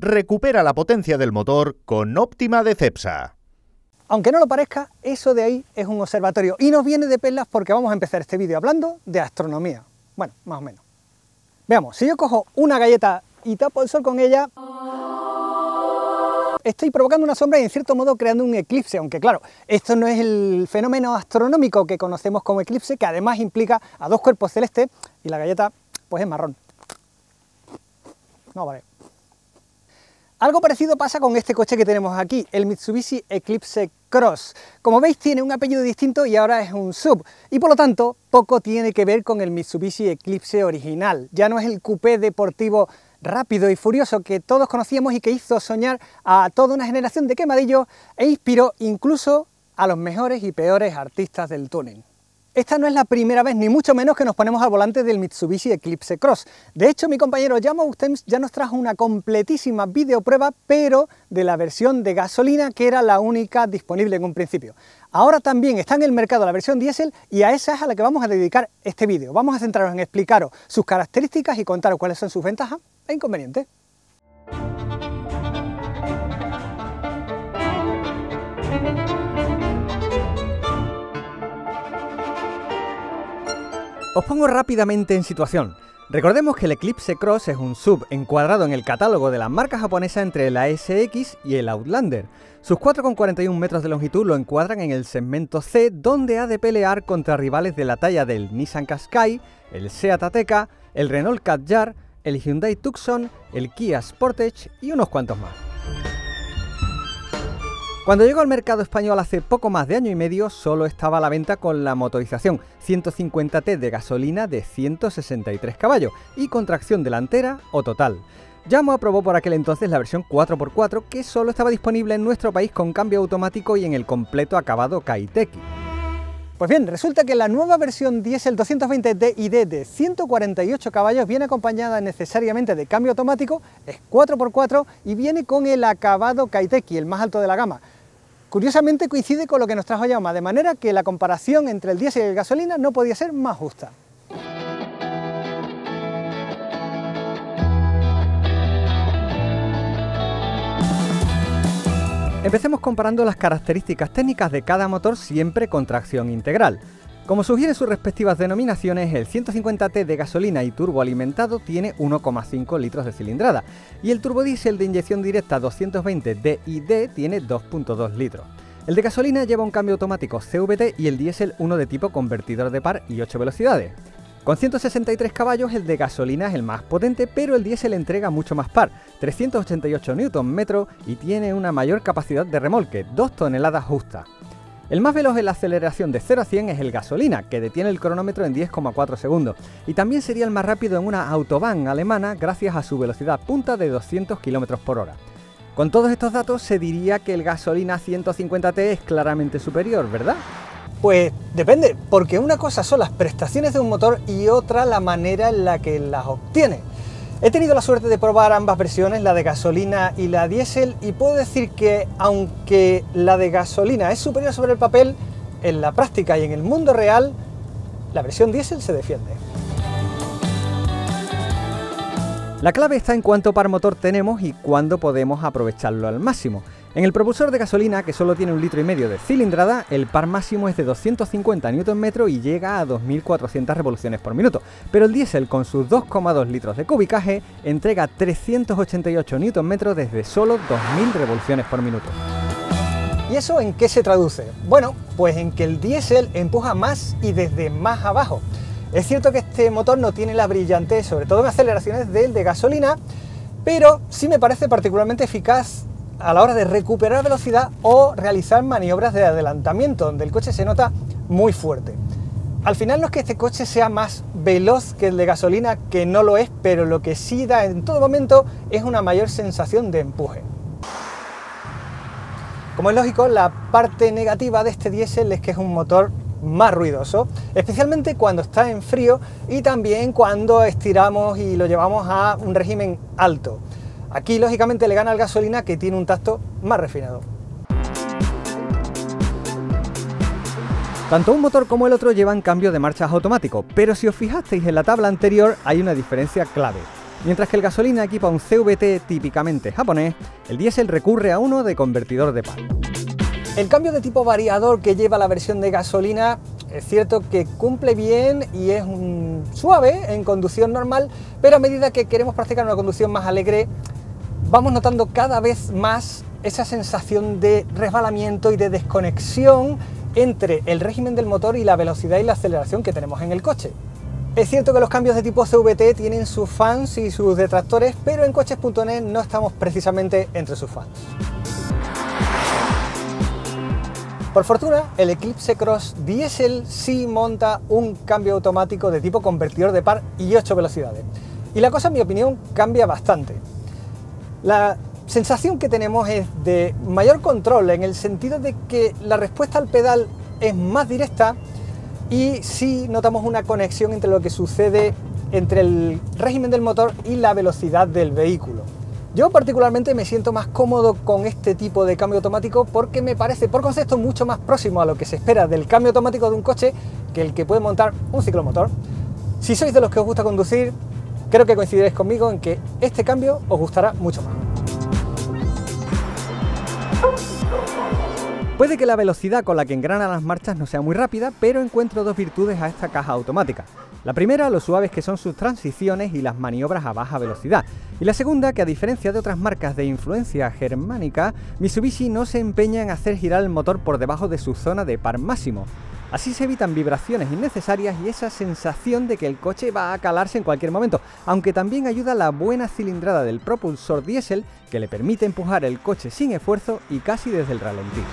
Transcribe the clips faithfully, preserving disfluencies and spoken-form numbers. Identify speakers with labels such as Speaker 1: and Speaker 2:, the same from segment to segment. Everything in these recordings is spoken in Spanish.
Speaker 1: Recupera la potencia del motor con Optima de Cepsa.
Speaker 2: Aunque no lo parezca, eso de ahí es un observatorio y nos viene de perlas porque vamos a empezar este vídeo hablando de astronomía. Bueno, más o menos. Veamos, si yo cojo una galleta y tapo el sol con ella, estoy provocando una sombra y en cierto modo creando un eclipse, aunque claro, esto no es el fenómeno astronómico que conocemos como eclipse, que además implica a dos cuerpos celestes y la galleta pues es marrón. No vale. Algo parecido pasa con este coche que tenemos aquí, el Mitsubishi Eclipse Cross. Como veis tiene un apellido distinto y ahora es un sub, y por lo tanto poco tiene que ver con el Mitsubishi Eclipse original. Ya no es el coupé deportivo rápido y furioso que todos conocíamos y que hizo soñar a toda una generación de quemadillos e inspiró incluso a los mejores y peores artistas del tuning. Esta no es la primera vez, ni mucho menos, que nos ponemos al volante del Mitsubishi Eclipse Cross. De hecho, mi compañero Jaume Ustems ya nos trajo una completísima videoprueba, pero de la versión de gasolina, que era la única disponible en un principio. Ahora también está en el mercado la versión diésel y a esa es a la que vamos a dedicar este vídeo. Vamos a centrarnos en explicaros sus características y contaros cuáles son sus ventajas e inconvenientes. Os pongo rápidamente en situación. Recordemos que el Eclipse Cross es un sub encuadrado en el catálogo de la marca japonesa entre la S X y el Outlander. Sus cuatro coma cuarenta y uno metros de longitud lo encuadran en el segmento C, donde ha de pelear contra rivales de la talla del Nissan Qashqai, el Seat Ateca, el Renault Kadjar, el Hyundai Tucson, el Kia Sportage y unos cuantos más. Cuando llegó al mercado español hace poco más de año y medio, solo estaba a la venta con la motorización ciento cincuenta T de gasolina de ciento sesenta y tres caballos y con tracción delantera o total. Jaume aprobó por aquel entonces la versión cuatro por cuatro, que solo estaba disponible en nuestro país con cambio automático y en el completo acabado Kaiteki. Pues bien, resulta que la nueva versión diésel doscientos veinte D I D de ciento cuarenta y ocho caballos viene acompañada necesariamente de cambio automático, es cuatro por cuatro y viene con el acabado Kaiteki, el más alto de la gama. Curiosamente coincide con lo que nos trajo Jaume, de manera que la comparación entre el diésel y el gasolina no podía ser más justa. Empecemos comparando las características técnicas de cada motor, siempre con tracción integral. Como sugieren sus respectivas denominaciones, el ciento cincuenta T de gasolina y turboalimentado tiene uno coma cinco litros de cilindrada y el turbodiesel de inyección directa doscientos veinte D I D tiene dos coma dos litros. El de gasolina lleva un cambio automático C V T y el diésel uno de tipo convertidor de par y ocho velocidades. Con ciento sesenta y tres caballos el de gasolina es el más potente, pero el diésel entrega mucho más par, trescientos ochenta y ocho newton metros, y tiene una mayor capacidad de remolque, dos toneladas justas. El más veloz en la aceleración de cero a cien es el gasolina, que detiene el cronómetro en diez coma cuatro segundos, y también sería el más rápido en una autobahn alemana gracias a su velocidad punta de doscientos kilómetros por hora. Con todos estos datos se diría que el gasolina ciento cincuenta T es claramente superior, ¿verdad? Pues depende, porque una cosa son las prestaciones de un motor y otra la manera en la que las obtiene. He tenido la suerte de probar ambas versiones, la de gasolina y la diésel, y puedo decir que aunque la de gasolina es superior sobre el papel, en la práctica y en el mundo real, la versión diésel se defiende. La clave está en cuánto par motor tenemos y cuándo podemos aprovecharlo al máximo. En el propulsor de gasolina, que solo tiene un litro y medio de cilindrada, el par máximo es de doscientos cincuenta newton metros y llega a dos mil cuatrocientas revoluciones por minuto, pero el diésel con sus dos coma dos litros de cubicaje entrega trescientos ochenta y ocho newton metros desde solo dos mil revoluciones por minuto. ¿Y eso en qué se traduce? Bueno, pues en que el diésel empuja más y desde más abajo. Es cierto que este motor no tiene la brillantez, sobre todo en aceleraciones, del de gasolina, pero sí me parece particularmente eficaz a la hora de recuperar velocidad o realizar maniobras de adelantamiento, donde el coche se nota muy fuerte. Al final no es que este coche sea más veloz que el de gasolina, que no lo es, pero lo que sí da en todo momento es una mayor sensación de empuje. Como es lógico, la parte negativa de este diésel es que es un motor más ruidoso, especialmente cuando está en frío y también cuando estiramos y lo llevamos a un régimen alto. Aquí lógicamente le gana al gasolina, que tiene un tacto más refinado. Tanto un motor como el otro llevan cambio de marchas automático, pero si os fijasteis en la tabla anterior hay una diferencia clave. Mientras que el gasolina equipa un C V T típicamente japonés, el diésel recurre a uno de convertidor de par. El cambio de tipo variador que lleva la versión de gasolina es cierto que cumple bien y es un suave en conducción normal, pero a medida que queremos practicar una conducción más alegre, vamos notando cada vez más esa sensación de resbalamiento y de desconexión entre el régimen del motor y la velocidad y la aceleración que tenemos en el coche. Es cierto que los cambios de tipo C V T tienen sus fans y sus detractores, pero en coches punto net no estamos precisamente entre sus fans. Por fortuna, el Eclipse Cross Diesel sí monta un cambio automático de tipo convertidor de par y ocho velocidades. Y la cosa, en mi opinión, cambia bastante. La sensación que tenemos es de mayor control, en el sentido de que la respuesta al pedal es más directa y sí notamos una conexión entre lo que sucede entre el régimen del motor y la velocidad del vehículo. Yo particularmente me siento más cómodo con este tipo de cambio automático porque me parece por concepto mucho más próximo a lo que se espera del cambio automático de un coche que el que puede montar un ciclomotor. Si sois de los que os gusta conducir, creo que coincidiréis conmigo en que este cambio os gustará mucho más. Puede que la velocidad con la que engrana las marchas no sea muy rápida, pero encuentro dos virtudes a esta caja automática. La primera, lo suaves que son sus transiciones y las maniobras a baja velocidad. Y la segunda, que a diferencia de otras marcas de influencia germánica, Mitsubishi no se empeña en hacer girar el motor por debajo de su zona de par máximo. Así se evitan vibraciones innecesarias y esa sensación de que el coche va a calarse en cualquier momento, aunque también ayuda la buena cilindrada del propulsor diésel que le permite empujar el coche sin esfuerzo y casi desde el ralentí.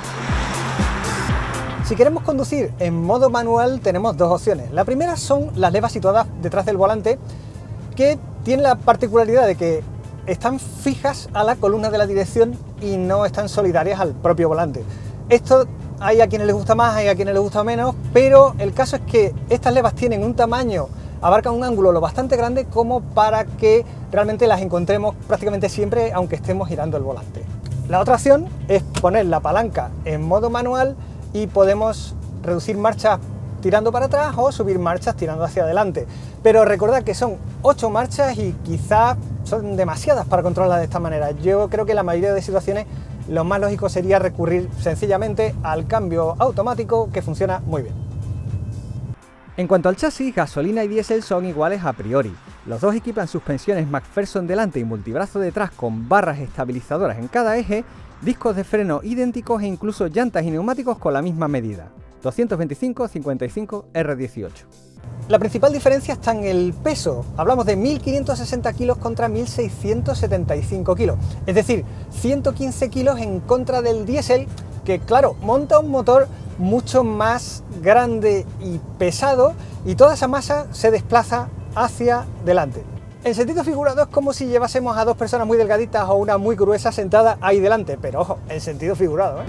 Speaker 2: Si queremos conducir en modo manual tenemos dos opciones. La primera son las levas situadas detrás del volante, que tienen la particularidad de que están fijas a la columna de la dirección y no están solidarias al propio volante. Esto hay a quienes les gusta más, hay a quienes les gusta menos, pero el caso es que estas levas tienen un tamaño, abarcan un ángulo lo bastante grande como para que realmente las encontremos prácticamente siempre aunque estemos girando el volante. La otra opción es poner la palanca en modo manual y podemos reducir marchas tirando para atrás o subir marchas tirando hacia adelante. Pero recordad que son ocho marchas y quizás son demasiadas para controlarlas de esta manera. Yo creo que en la mayoría de situaciones lo más lógico sería recurrir sencillamente al cambio automático, que funciona muy bien. En cuanto al chasis, gasolina y diésel son iguales a priori. Los dos equipan suspensiones McPherson delante y multibrazo detrás con barras estabilizadoras en cada eje, discos de freno idénticos e incluso llantas y neumáticos con la misma medida, doscientos veinticinco cincuenta y cinco R dieciocho. La principal diferencia está en el peso. Hablamos de mil quinientos sesenta kilos contra mil seiscientos setenta y cinco kilos, es decir, ciento quince kilos en contra del diésel, que claro, monta un motor mucho más grande y pesado y toda esa masa se desplaza hacia delante. En sentido figurado es como si llevásemos a dos personas muy delgaditas o una muy gruesa sentada ahí delante, pero ojo, en sentido figurado, ¿eh?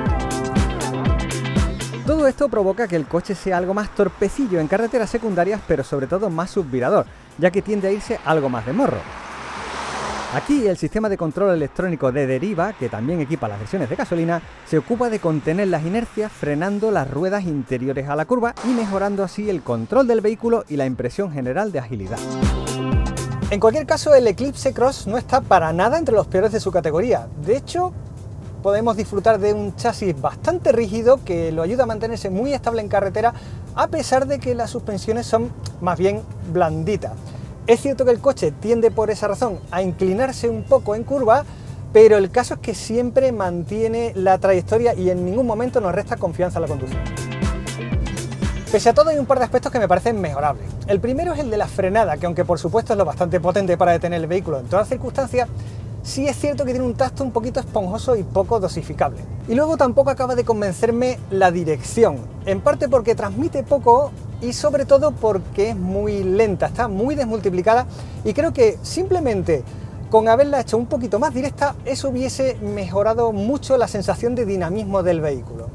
Speaker 2: Todo esto provoca que el coche sea algo más torpecillo en carreteras secundarias, pero sobre todo más subvirador, ya que tiende a irse algo más de morro. Aquí el sistema de control electrónico de deriva, que también equipa las versiones de gasolina, se ocupa de contener las inercias frenando las ruedas interiores a la curva y mejorando así el control del vehículo y la impresión general de agilidad. En cualquier caso, el Eclipse Cross no está para nada entre los peores de su categoría. De hecho, podemos disfrutar de un chasis bastante rígido que lo ayuda a mantenerse muy estable en carretera, a pesar de que las suspensiones son más bien blanditas. Es cierto que el coche tiende por esa razón a inclinarse un poco en curva, pero el caso es que siempre mantiene la trayectoria y en ningún momento nos resta confianza a la conducción. Pese a todo, hay un par de aspectos que me parecen mejorables. El primero es el de la frenada, que aunque por supuesto es lo bastante potente para detener el vehículo en todas circunstancias, sí es cierto que tiene un tacto un poquito esponjoso y poco dosificable. Y luego tampoco acaba de convencerme la dirección, en parte porque transmite poco y sobre todo porque es muy lenta, está muy desmultiplicada y creo que simplemente con haberla hecho un poquito más directa, eso hubiese mejorado mucho la sensación de dinamismo del vehículo.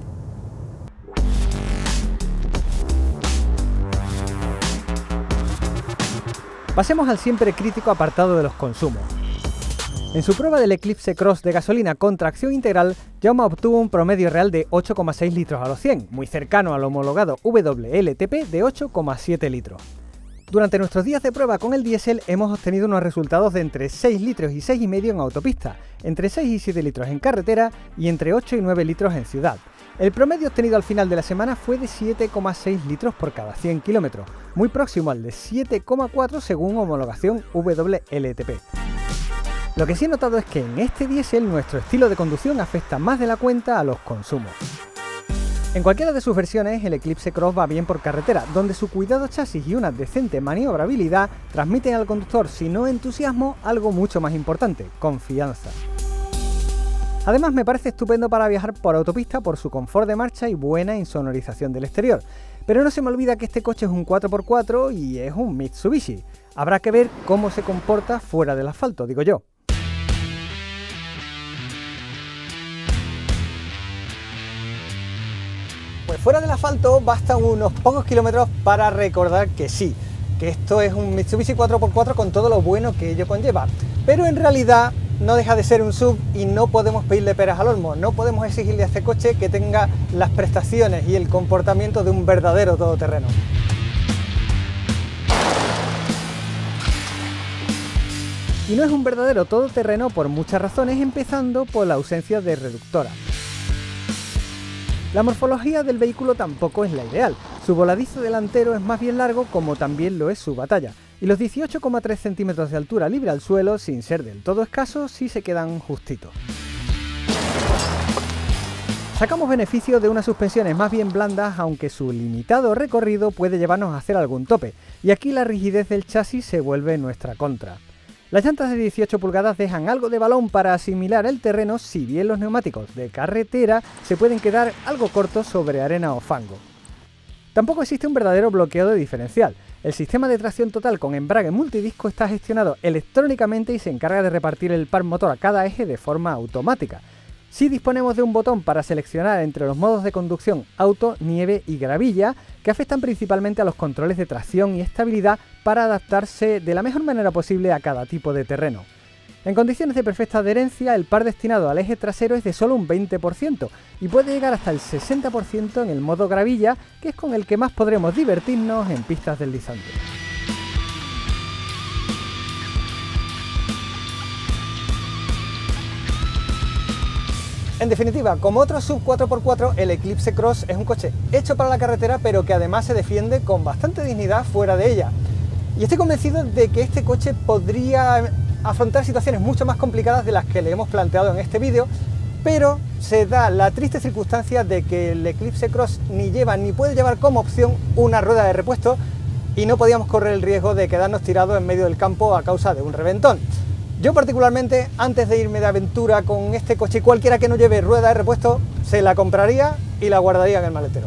Speaker 2: Pasemos al siempre crítico apartado de los consumos. En su prueba del Eclipse Cross de gasolina con tracción integral, Jaume obtuvo un promedio real de ocho coma seis litros a los cien, muy cercano al homologado W L T P de ocho coma siete litros. Durante nuestros días de prueba con el diésel hemos obtenido unos resultados de entre seis litros y seis coma cinco en autopista, entre seis y siete litros en carretera y entre ocho y nueve litros en ciudad. El promedio obtenido al final de la semana fue de siete coma seis litros por cada cien kilómetros, muy próximo al de siete coma cuatro según homologación W L T P. Lo que sí he notado es que en este diésel nuestro estilo de conducción afecta más de la cuenta a los consumos. En cualquiera de sus versiones, el Eclipse Cross va bien por carretera, donde su cuidado chasis y una decente maniobrabilidad transmiten al conductor, si no entusiasmo, algo mucho más importante: confianza. Además, me parece estupendo para viajar por autopista por su confort de marcha y buena insonorización del exterior. Pero no se me olvida que este coche es un cuatro por cuatro y es un Mitsubishi. Habrá que ver cómo se comporta fuera del asfalto, digo yo. Pues fuera del asfalto bastan unos pocos kilómetros para recordar que sí, que esto es un Mitsubishi cuatro por cuatro con todo lo bueno que ello conlleva. Pero en realidad no deja de ser un S U V y no podemos pedirle peras al olmo, no podemos exigirle a este coche que tenga las prestaciones y el comportamiento de un verdadero todoterreno. Y no es un verdadero todoterreno por muchas razones, empezando por la ausencia de reductora. La morfología del vehículo tampoco es la ideal. Su voladizo delantero es más bien largo, como también lo es su batalla, y los dieciocho coma tres centímetros de altura libre al suelo, sin ser del todo escasos, sí se quedan justitos. Sacamos beneficio de unas suspensiones más bien blandas, aunque su limitado recorrido puede llevarnos a hacer algún tope, y aquí la rigidez del chasis se vuelve nuestra contra. Las llantas de dieciocho pulgadas dejan algo de balón para asimilar el terreno, si bien los neumáticos de carretera se pueden quedar algo cortos sobre arena o fango. Tampoco existe un verdadero bloqueo de diferencial. El sistema de tracción total con embrague multidisco está gestionado electrónicamente y se encarga de repartir el par motor a cada eje de forma automática. Sí disponemos de un botón para seleccionar entre los modos de conducción auto, nieve y gravilla, que afectan principalmente a los controles de tracción y estabilidad para adaptarse de la mejor manera posible a cada tipo de terreno. En condiciones de perfecta adherencia, el par destinado al eje trasero es de solo un veinte por ciento y puede llegar hasta el sesenta por ciento en el modo gravilla, que es con el que más podremos divertirnos en pistas deslizantes. En definitiva, como otro S U V cuatro por cuatro, el Eclipse Cross es un coche hecho para la carretera, pero que además se defiende con bastante dignidad fuera de ella. Y estoy convencido de que este coche podría afrontar situaciones mucho más complicadas de las que le hemos planteado en este vídeo, pero se da la triste circunstancia de que el Eclipse Cross ni lleva ni puede llevar como opción una rueda de repuesto y no podíamos correr el riesgo de quedarnos tirados en medio del campo a causa de un reventón. Yo particularmente, antes de irme de aventura con este coche, cualquiera que no lleve rueda de repuesto, se la compraría y la guardaría en el maletero.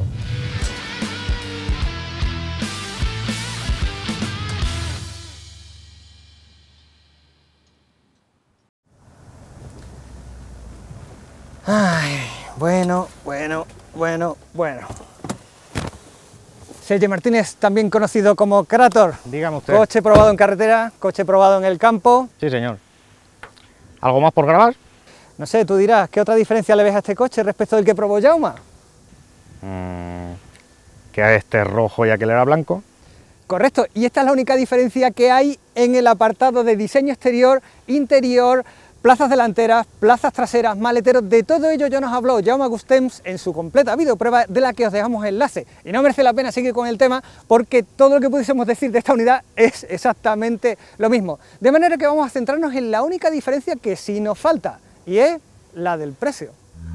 Speaker 2: Ay, bueno, bueno, bueno, bueno. Sergio Martínez, también conocido como Krator.
Speaker 3: Dígame usted.
Speaker 2: Coche probado en carretera, coche probado en el campo.
Speaker 3: Sí, señor. ¿Algo más por grabar?
Speaker 2: No sé, tú dirás, ¿qué otra diferencia le ves a este coche respecto del que probó Jaume?
Speaker 3: Mm, que a este rojo y aquel era blanco.
Speaker 2: Correcto, y esta es la única diferencia que hay en el apartado de diseño exterior, interior, plazas delanteras, plazas traseras, maleteros. De todo ello ya nos habló Jaume Gustems en su completa videoprueba, de la que os dejamos enlace. Y no merece la pena seguir con el tema porque todo lo que pudiésemos decir de esta unidad es exactamente lo mismo. De manera que vamos a centrarnos en la única diferencia que sí nos falta, y es la del precio.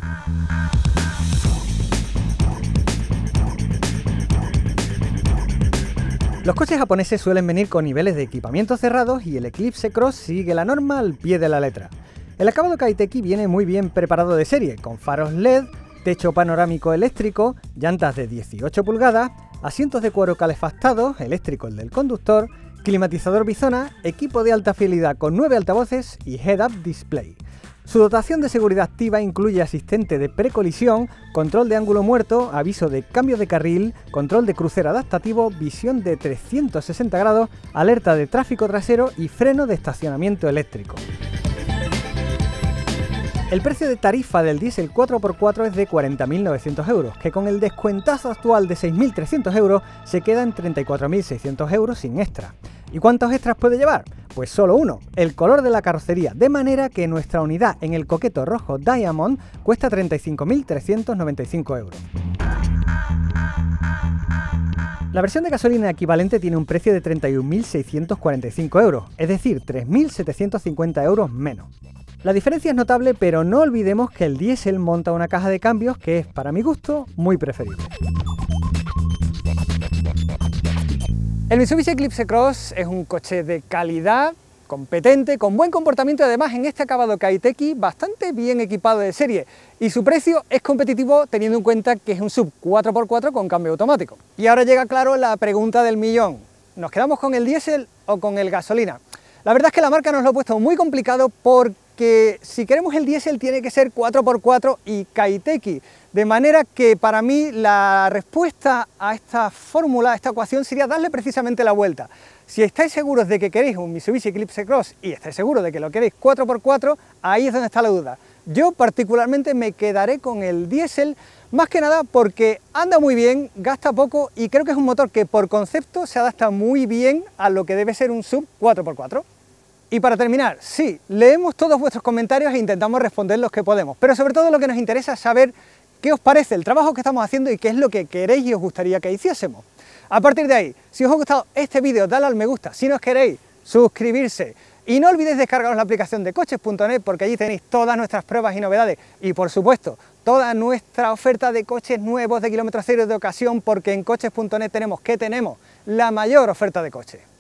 Speaker 2: Los coches japoneses suelen venir con niveles de equipamiento cerrados y el Eclipse Cross sigue la norma al pie de la letra. El acabado Kaiteki viene muy bien preparado de serie, con faros L E D, techo panorámico eléctrico, llantas de dieciocho pulgadas, asientos de cuero calefactados, eléctrico el del conductor, climatizador Bizona, equipo de alta fidelidad con nueve altavoces y head-up display. Su dotación de seguridad activa incluye asistente de precolisión, control de ángulo muerto, aviso de cambio de carril, control de crucero adaptativo, visión de trescientos sesenta grados, alerta de tráfico trasero y freno de estacionamiento eléctrico. El precio de tarifa del diésel cuatro por cuatro es de cuarenta mil novecientos euros, que con el descuentazo actual de seis mil trescientos euros se queda en treinta y cuatro mil seiscientos euros sin extra. ¿Y cuántos extras puede llevar? Pues solo uno, el color de la carrocería, de manera que nuestra unidad en el coqueto rojo Diamond cuesta treinta y cinco mil trescientos noventa y cinco euros. La versión de gasolina equivalente tiene un precio de treinta y un mil seiscientos cuarenta y cinco euros, es decir, tres mil setecientos cincuenta euros menos. La diferencia es notable, pero no olvidemos que el diésel monta una caja de cambios que es, para mi gusto, muy preferible. El Mitsubishi Eclipse Cross es un coche de calidad, competente, con buen comportamiento y además en este acabado Kaiteki bastante bien equipado de serie, y su precio es competitivo teniendo en cuenta que es un sub cuatro por cuatro con cambio automático. Y ahora llega claro la pregunta del millón: ¿nos quedamos con el diésel o con el gasolina? La verdad es que la marca nos lo ha puesto muy complicado porque si queremos el diésel tiene que ser cuatro por cuatro y Kaiteki, de manera que para mí la respuesta a esta fórmula, a esta ecuación, sería darle precisamente la vuelta. Si estáis seguros de que queréis un Mitsubishi Eclipse Cross y estáis seguros de que lo queréis cuatro por cuatro, ahí es donde está la duda. Yo particularmente me quedaré con el diésel, más que nada porque anda muy bien, gasta poco y creo que es un motor que por concepto se adapta muy bien a lo que debe ser un sub cuatro por cuatro. Y para terminar, sí, leemos todos vuestros comentarios e intentamos responder los que podemos, pero sobre todo lo que nos interesa es saber qué os parece el trabajo que estamos haciendo y qué es lo que queréis y os gustaría que hiciésemos. A partir de ahí, si os ha gustado este vídeo, dadle al me gusta, si nos queréis, suscribirse. Y no olvidéis descargaros la aplicación de coches punto net porque allí tenéis todas nuestras pruebas y novedades y, por supuesto, toda nuestra oferta de coches nuevos de kilómetro cero de ocasión, porque en coches punto net tenemos, ¿qué tenemos? La mayor oferta de coches.